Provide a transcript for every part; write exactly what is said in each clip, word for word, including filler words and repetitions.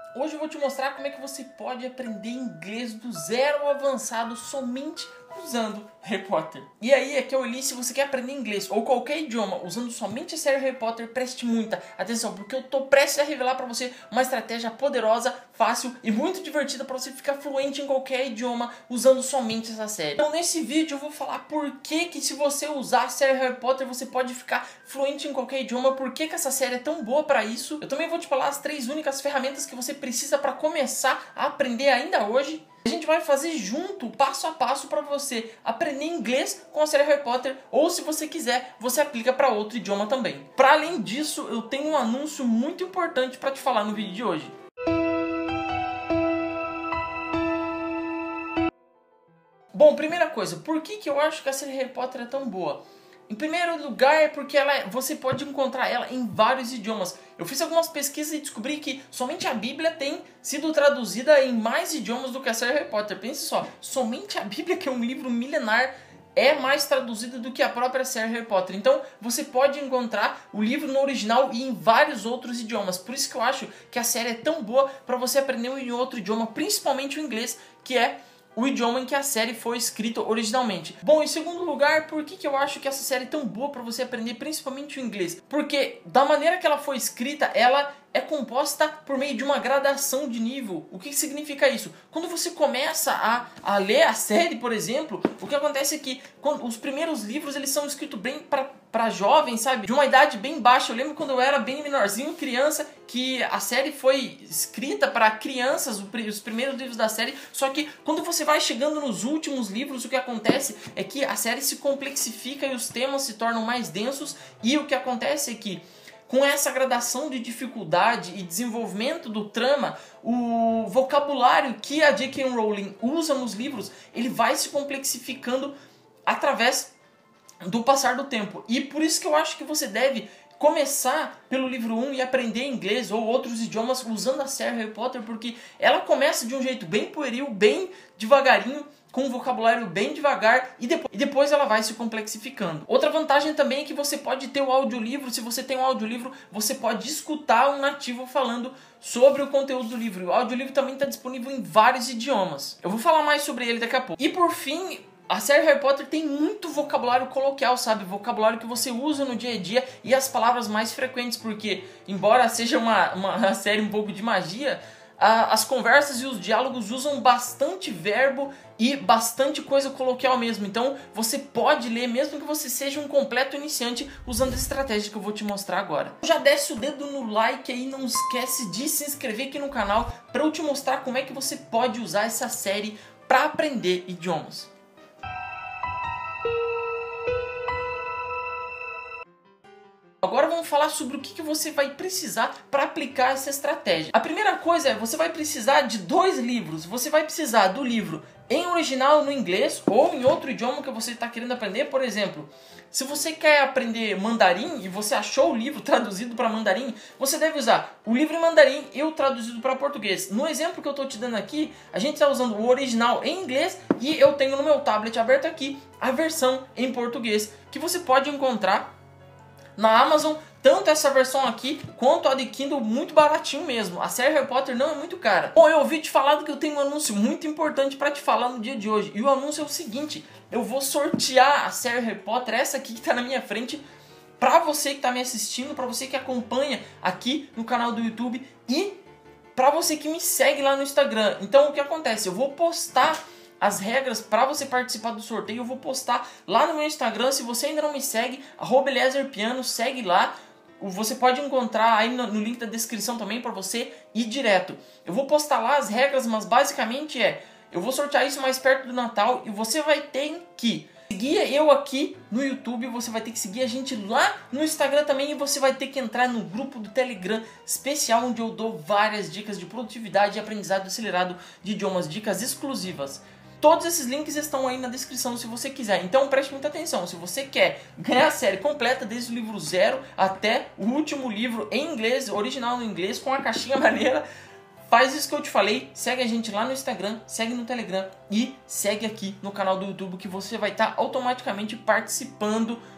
Hoje eu vou te mostrar como é que você pode aprender inglês do zero ao avançado somente usando Harry Potter. E aí, aqui é o Eli, se você quer aprender inglês ou qualquer idioma usando somente a série Harry Potter, preste muita atenção, porque eu tô prestes a revelar pra você uma estratégia poderosa, fácil e muito divertida pra você ficar fluente em qualquer idioma usando somente essa série. Então nesse vídeo eu vou falar por que que se você usar a série Harry Potter você pode ficar fluente em qualquer idioma, por que que essa série é tão boa pra isso. Eu também vou te falar as três únicas ferramentas que você precisa pra começar a aprender ainda hoje. A gente vai fazer junto, passo a passo, para você aprender inglês com a série Harry Potter, ou se você quiser, você aplica para outro idioma também. Para além disso, eu tenho um anúncio muito importante para te falar no vídeo de hoje. Bom, primeira coisa, por que que eu acho que a série Harry Potter é tão boa? Em primeiro lugar é porque ela, você pode encontrar ela em vários idiomas. Eu fiz algumas pesquisas e descobri que somente a Bíblia tem sido traduzida em mais idiomas do que a série Harry Potter. Pense só, somente a Bíblia, que é um livro milenar, é mais traduzida do que a própria série Harry Potter. Então você pode encontrar o livro no original e em vários outros idiomas. Por isso que eu acho que a série é tão boa para você aprender em outro idioma, principalmente o inglês, que é o idioma em que a série foi escrita originalmente. Bom, em segundo lugar, por que que eu acho que essa série é tão boa para você aprender principalmente o inglês? Porque da maneira que ela foi escrita, ela é composta por meio de uma gradação de nível. O que significa isso? Quando você começa a, a ler a série, por exemplo, o que acontece é que quando, os primeiros livros eles são escritos bem para para jovens, sabe? De uma idade bem baixa. Eu lembro quando eu era bem menorzinho, criança, que a série foi escrita para crianças, os primeiros livros da série. Só que quando você vai chegando nos últimos livros, o que acontece é que a série se complexifica e os temas se tornam mais densos. E o que acontece é que com essa gradação de dificuldade e desenvolvimento do trama, o vocabulário que a J K Rowling usa nos livros, ele vai se complexificando através do passar do tempo. E por isso que eu acho que você deve começar pelo livro um e aprender inglês ou outros idiomas usando a série Harry Potter, porque ela começa de um jeito bem pueril, bem devagarinho, com um vocabulário bem devagar e depois, e depois ela vai se complexificando. Outra vantagem também é que você pode ter o audiolivro. Se você tem um audiolivro, você pode escutar um nativo falando sobre o conteúdo do livro. O audiolivro também está disponível em vários idiomas. Eu vou falar mais sobre ele daqui a pouco. E por fim, a série Harry Potter tem muito vocabulário coloquial, sabe? Vocabulário que você usa no dia a dia e as palavras mais frequentes, porque embora seja uma, uma série um pouco de magia, a, as conversas e os diálogos usam bastante verbo e bastante coisa coloquial mesmo. Então você pode ler, mesmo que você seja um completo iniciante, usando a estratégia que eu vou te mostrar agora. Já desce o dedo no like aí, não esquece de se inscrever aqui no canal para eu te mostrar como é que você pode usar essa série para aprender idiomas. Agora vamos falar sobre o que que você vai precisar para aplicar essa estratégia. A primeira coisa é, você vai precisar de dois livros. Você vai precisar do livro em original no inglês ou em outro idioma que você está querendo aprender. Por exemplo, se você quer aprender mandarim e você achou o livro traduzido para mandarim, você deve usar o livro em mandarim e o traduzido para português. No exemplo que eu estou te dando aqui, a gente está usando o original em inglês e eu tenho no meu tablet aberto aqui a versão em português, que você pode encontrar na Amazon, tanto essa versão aqui quanto a de Kindle, muito baratinho mesmo. A série Harry Potter não é muito cara. Bom, eu ouvi te falar que eu tenho um anúncio muito importante para te falar no dia de hoje. E o anúncio é o seguinte: eu vou sortear a série Harry Potter, essa aqui que está na minha frente, para você que está me assistindo, para você que acompanha aqui no canal do YouTube e para você que me segue lá no Instagram. Então o que acontece? Eu vou postar as regras para você participar do sorteio, eu vou postar lá no meu Instagram. Se você ainda não me segue, arroba Eliezer Piano, segue lá. Você pode encontrar aí no, no link da descrição também para você ir direto. Eu vou postar lá as regras, mas basicamente é, eu vou sortear isso mais perto do Natal e você vai ter que seguir eu aqui no YouTube, você vai ter que seguir a gente lá no Instagram também e você vai ter que entrar no grupo do Telegram especial, onde eu dou várias dicas de produtividade e aprendizado acelerado de idiomas, dicas exclusivas. Todos esses links estão aí na descrição se você quiser. Então preste muita atenção. Se você quer ganhar a série completa, desde o livro zero até o último livro em inglês, original no inglês, com a caixinha maneira, faz isso que eu te falei. Segue a gente lá no Instagram, segue no Telegram e segue aqui no canal do YouTube, que você vai estar automaticamente participando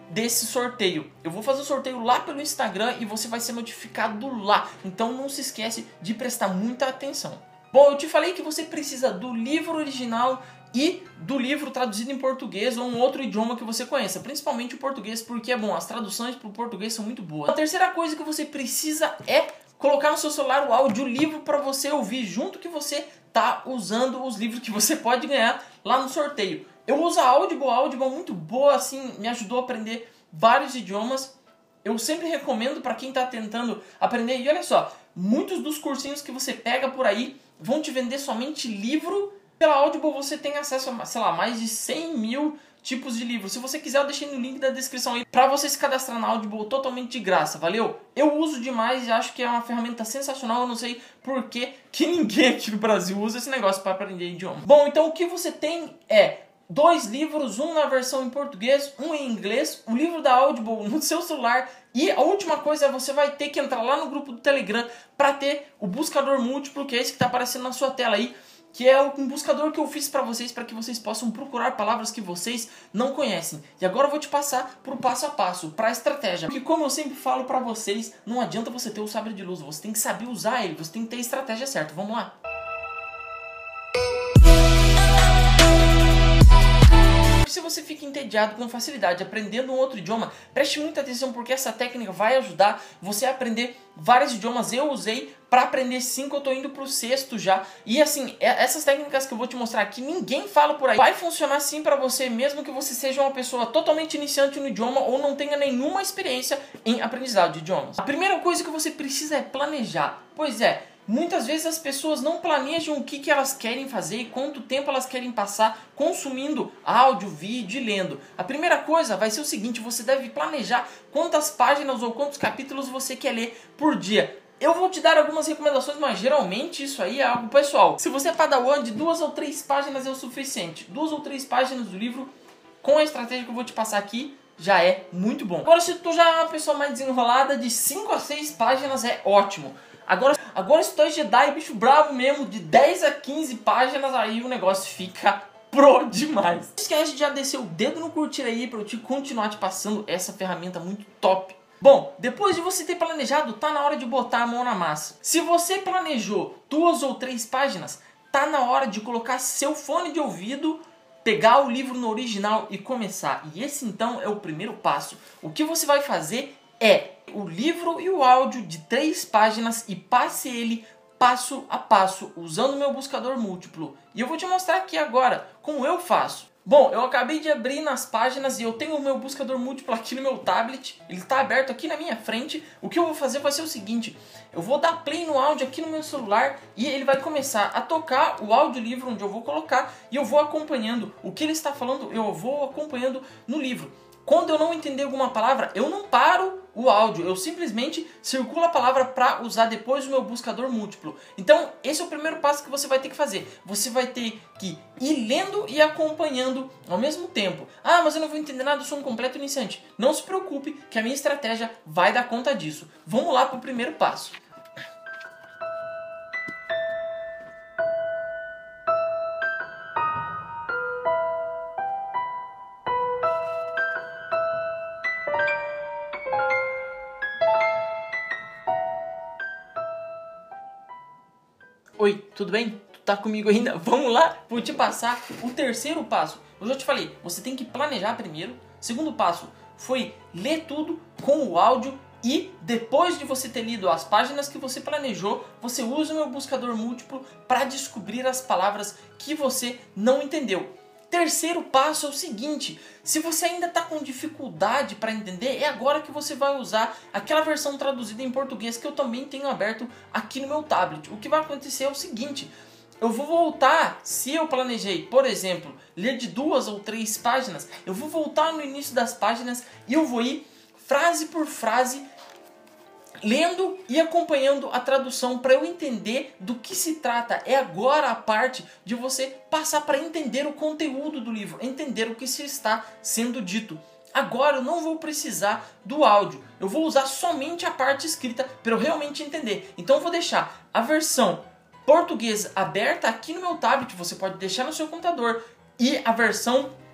desse sorteio. Eu vou fazer o sorteio lá pelo Instagram e você vai ser notificado lá. Então não se esquece de prestar muita atenção. Bom, eu te falei que você precisa do livro original e do livro traduzido em português ou um outro idioma que você conheça, principalmente o português, porque é bom, as traduções para o português são muito boas. A terceira coisa que você precisa é colocar no seu celular o audiolivro para você ouvir junto que você tá usando os livros que você pode ganhar lá no sorteio. Eu uso a Audible, a Audible é muito boa, assim, me ajudou a aprender vários idiomas. Eu sempre recomendo para quem está tentando aprender. E olha só, muitos dos cursinhos que você pega por aí vão te vender somente livro. Pela Audible você tem acesso a, sei lá, mais de cem mil tipos de livros. Se você quiser, eu deixei no link da descrição aí para você se cadastrar na Audible totalmente de graça, valeu? Eu uso demais e acho que é uma ferramenta sensacional. Eu não sei por que que ninguém aqui no Brasil usa esse negócio para aprender idioma. Bom, então o que você tem é dois livros, um na versão em português, um em inglês, o livro da Audible no seu celular. E a última coisa é você vai ter que entrar lá no grupo do Telegram para ter o buscador múltiplo, que é esse que está aparecendo na sua tela aí, que é um buscador que eu fiz para vocês, para que vocês possam procurar palavras que vocês não conhecem. E agora eu vou te passar para o passo a passo, para a estratégia. Porque como eu sempre falo para vocês, não adianta você ter o sabre de luz, você tem que saber usar ele, você tem que ter a estratégia certa. Vamos lá? Se você fica entediado com facilidade aprendendo um outro idioma, preste muita atenção porque essa técnica vai ajudar você a aprender vários idiomas. Eu usei para aprender cinco, eu tô indo pro sexto já. E assim, essas técnicas que eu vou te mostrar aqui, ninguém fala por aí. Vai funcionar sim para você, mesmo que você seja uma pessoa totalmente iniciante no idioma ou não tenha nenhuma experiência em aprendizado de idiomas. A primeira coisa que você precisa é planejar. Pois é, muitas vezes as pessoas não planejam o que, que elas querem fazer e quanto tempo elas querem passar consumindo áudio, vídeo e lendo. A primeira coisa vai ser o seguinte, você deve planejar quantas páginas ou quantos capítulos você quer ler por dia. Eu vou te dar algumas recomendações, mas geralmente isso aí é algo pessoal. Se você é padawan, de duas ou três páginas é o suficiente. Duas ou três páginas do livro, com a estratégia que eu vou te passar aqui, já é muito bom. Agora, se tu já é uma pessoa mais desenrolada, de cinco a seis páginas é ótimo. Agora, agora se tu é Jedi, bicho bravo mesmo, de dez a quinze páginas, aí o negócio fica pro demais. Não esquece de já descer o dedo no curtir aí pra eu te continuar te passando essa ferramenta muito top. Bom, depois de você ter planejado, tá na hora de botar a mão na massa. Se você planejou duas ou três páginas, tá na hora de colocar seu fone de ouvido, pegar o livro no original e começar. E esse então é o primeiro passo. O que você vai fazer é o livro e o áudio de três páginas e passe ele passo a passo, usando o meu buscador múltiplo. E eu vou te mostrar aqui agora como eu faço. Bom, eu acabei de abrir nas páginas e eu tenho o meu buscador múltiplo aqui no meu tablet. Ele está aberto aqui na minha frente. O que eu vou fazer vai ser o seguinte. Eu vou dar play no áudio aqui no meu celular e ele vai começar a tocar o audiolivro onde eu vou colocar. E eu vou acompanhando o que ele está falando, eu vou acompanhando no livro. Quando eu não entender alguma palavra, eu não paro o áudio, eu simplesmente circulo a palavra para usar depois o meu buscador múltiplo. Então, esse é o primeiro passo que você vai ter que fazer. Você vai ter que ir lendo e acompanhando ao mesmo tempo. Ah, mas eu não vou entender nada, eu sou um completo iniciante. Não se preocupe, que a minha estratégia vai dar conta disso. Vamos lá para o primeiro passo. Oi, tudo bem? Tu tá comigo ainda? Vamos lá, vou te passar o terceiro passo. Eu já te falei, você tem que planejar primeiro. Segundo passo foi ler tudo com o áudio e depois de você ter lido as páginas que você planejou, você usa o meu buscador múltiplo para descobrir as palavras que você não entendeu. Terceiro passo é o seguinte, se você ainda está com dificuldade para entender, é agora que você vai usar aquela versão traduzida em português que eu também tenho aberto aqui no meu tablet. O que vai acontecer é o seguinte, eu vou voltar, se eu planejei, por exemplo, ler de duas ou três páginas, eu vou voltar no início das páginas e eu vou ir frase por frase, lendo e acompanhando a tradução para eu entender do que se trata. É agora a parte de você passar para entender o conteúdo do livro, entender o que se está sendo dito. Agora eu não vou precisar do áudio, eu vou usar somente a parte escrita para eu realmente entender. Então eu vou deixar a versão portuguesa aberta aqui no meu tablet, você pode deixar no seu computador, e a versão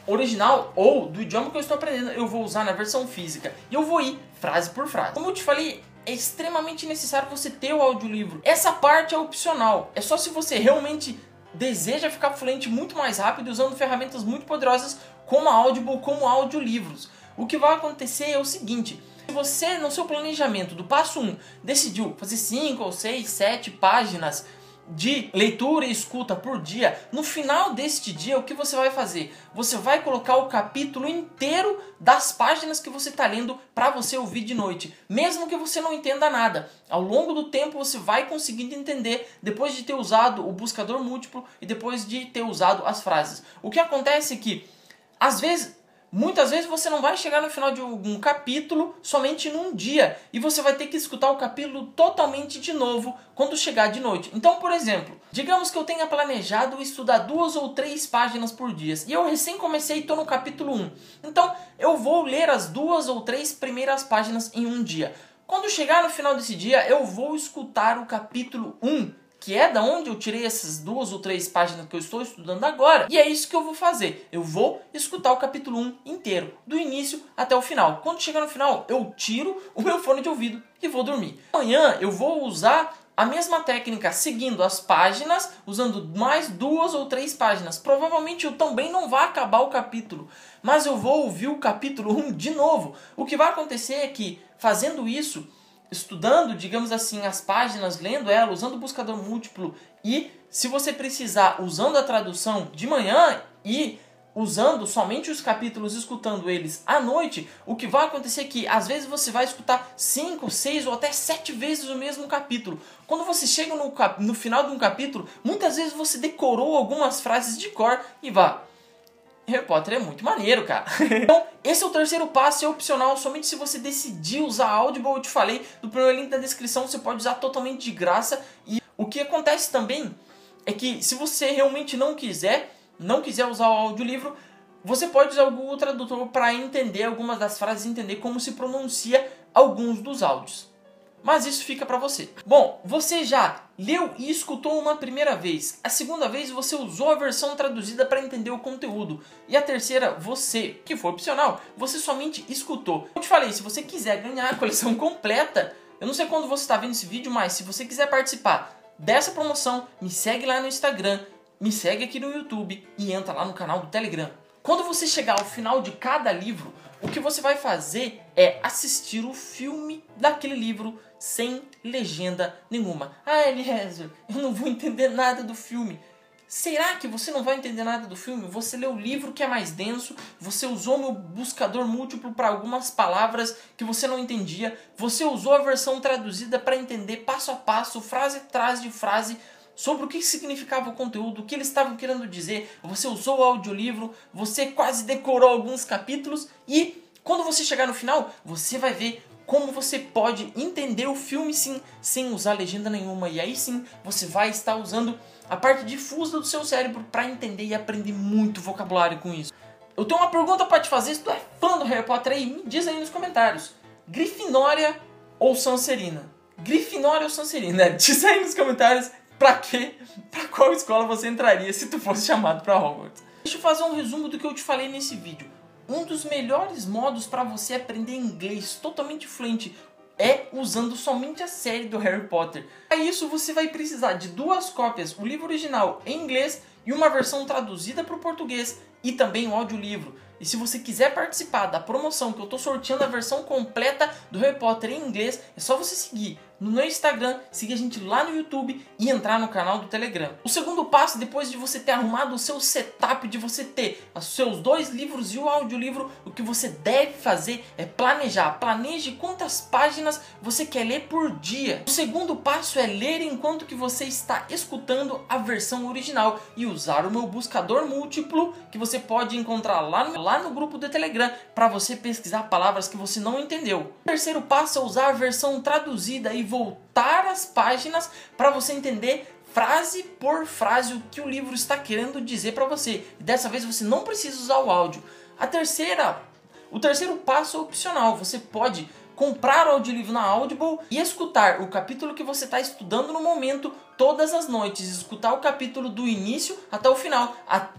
original ou do idioma que eu estou aprendendo, eu vou usar na versão física. E eu vou ir frase por frase. Como eu te falei, é extremamente necessário você ter o audiolivro. Essa parte é opcional. É só se você realmente deseja ficar fluente muito mais rápido usando ferramentas muito poderosas como a Audible, como audiolivros. O que vai acontecer é o seguinte: se você, no seu planejamento do passo um, decidiu fazer cinco ou seis, sete páginas de leitura e escuta por dia, no final deste dia, o que você vai fazer? Você vai colocar o capítulo inteiro das páginas que você está lendo para você ouvir de noite, mesmo que você não entenda nada. Ao longo do tempo você vai conseguindo entender depois de ter usado o buscador múltiplo e depois de ter usado as frases. O que acontece é que, às vezes, muitas vezes você não vai chegar no final de um capítulo somente num dia e você vai ter que escutar o capítulo totalmente de novo quando chegar de noite. Então, por exemplo, digamos que eu tenha planejado estudar duas ou três páginas por dia e eu recém comecei e estou no capítulo um. Então, eu vou ler as duas ou três primeiras páginas em um dia. Quando chegar no final desse dia, eu vou escutar o capítulo um. Que é da onde eu tirei essas duas ou três páginas que eu estou estudando agora. E é isso que eu vou fazer. Eu vou escutar o capítulo um inteiro, do início até o final. Quando chegar no final, eu tiro o meu fone de ouvido e vou dormir. Amanhã eu vou usar a mesma técnica, seguindo as páginas, usando mais duas ou três páginas. Provavelmente eu também não vou acabar o capítulo, mas eu vou ouvir o capítulo um de novo. O que vai acontecer é que, fazendo isso, estudando, digamos assim, as páginas, lendo ela, usando o buscador múltiplo e, se você precisar, usando a tradução de manhã e usando somente os capítulos, escutando eles à noite, o que vai acontecer é que, às vezes, você vai escutar cinco, seis ou até sete vezes o mesmo capítulo. Quando você chega no, cap... no final de um capítulo, muitas vezes você decorou algumas frases de cor e vá. Harry Potter é muito maneiro, cara. Então, esse é o terceiro passo, é opcional, somente se você decidir usar Audible. Eu te falei, do primeiro link da descrição, você pode usar totalmente de graça. E o que acontece também é que, se você realmente não quiser, não quiser usar o audiolivro, você pode usar o Google Tradutor para entender algumas das frases, entender como se pronuncia alguns dos áudios. Mas isso fica para você. Bom, você já leu e escutou uma primeira vez. A segunda vez você usou a versão traduzida para entender o conteúdo. E a terceira, você, que foi opcional, você somente escutou. Eu te falei, se você quiser ganhar a coleção completa, eu não sei quando você está vendo esse vídeo, mas se você quiser participar dessa promoção, me segue lá no Instagram, me segue aqui no YouTube e entra lá no canal do Telegram. Quando você chegar ao final de cada livro, o que você vai fazer é assistir o filme daquele livro sem legenda nenhuma. Ah, Eliezer, eu não vou entender nada do filme. Será que você não vai entender nada do filme? Você leu o livro que é mais denso, você usou meu buscador múltiplo para algumas palavras que você não entendia, você usou a versão traduzida para entender passo a passo, frase atrás de frase, sobre o que significava o conteúdo, o que eles estavam querendo dizer. Você usou o audiolivro, você quase decorou alguns capítulos e quando você chegar no final, você vai ver como você pode entender o filme sim, sem usar legenda nenhuma. E aí sim, você vai estar usando a parte difusa do seu cérebro para entender e aprender muito vocabulário com isso. Eu tenho uma pergunta para te fazer, se tu é fã do Harry Potter aí, me diz aí nos comentários. Grifinória ou Sonserina? Grifinória ou Sonserina? Diz aí nos comentários pra quê, pra qual escola você entraria se tu fosse chamado para Hogwarts. Deixa eu fazer um resumo do que eu te falei nesse vídeo. Um dos melhores modos para você aprender inglês totalmente fluente é usando somente a série do Harry Potter. Para isso você vai precisar de duas cópias, o livro original em inglês e uma versão traduzida para o português e também o audiolivro. E se você quiser participar da promoção que eu estou sorteando a versão completa do Harry Potter em inglês, é só você seguir no meu Instagram, seguir a gente lá no YouTube e entrar no canal do Telegram. O segundo passo, depois de você ter arrumado o seu setup, de você ter os seus dois livros e o audiolivro, o que você deve fazer é planejar. Planeje quantas páginas você quer ler por dia. O segundo passo é ler enquanto que você está escutando a versão original e usar o meu buscador múltiplo que você pode encontrar lá no, lá no grupo do Telegram para você pesquisar palavras que você não entendeu. O terceiro passo é usar a versão traduzida e voltar as páginas para você entender frase por frase o que o livro está querendo dizer para você. E dessa vez você não precisa usar o áudio. A terceira, o terceiro passo é opcional. Você pode comprar o audiolivro na Audible e escutar o capítulo que você está estudando no momento todas as noites. Escutar o capítulo do início até o final, até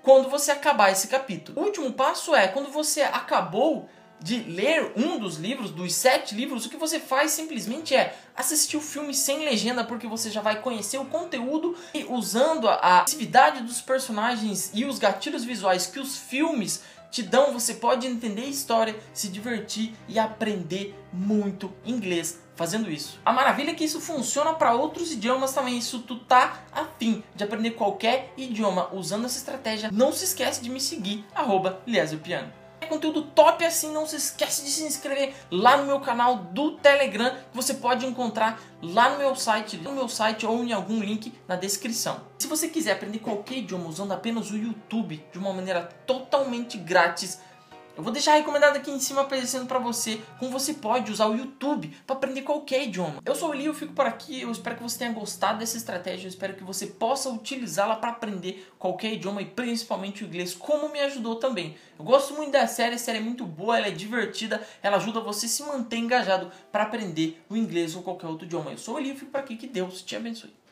quando você acabar esse capítulo. O último passo é, quando você acabou de ler um dos livros, dos sete livros, o que você faz simplesmente é assistir o filme sem legenda, porque você já vai conhecer o conteúdo e usando a atividade dos personagens e os gatilhos visuais que os filmes te dão, você pode entender a história, se divertir e aprender muito inglês fazendo isso. A maravilha é que isso funciona para outros idiomas também. Se tu tá afim de aprender qualquer idioma usando essa estratégia, não se esquece de me seguir, arroba Liesiopiano. É conteúdo top assim, não se esquece de se inscrever lá no meu canal do Telegram, que você pode encontrar lá no meu site, no meu site ou em algum link na descrição. Se você quiser aprender qualquer idioma usando apenas o YouTube de uma maneira totalmente grátis, eu vou deixar recomendado aqui em cima aparecendo para você como você pode usar o YouTube para aprender qualquer idioma. Eu sou o Eli, eu fico por aqui, eu espero que você tenha gostado dessa estratégia, eu espero que você possa utilizá-la para aprender qualquer idioma e principalmente o inglês, como me ajudou também. Eu gosto muito da série, a série é muito boa, ela é divertida, ela ajuda você a se manter engajado para aprender o inglês ou qualquer outro idioma. Eu sou o Eli, eu fico por aqui, que Deus te abençoe.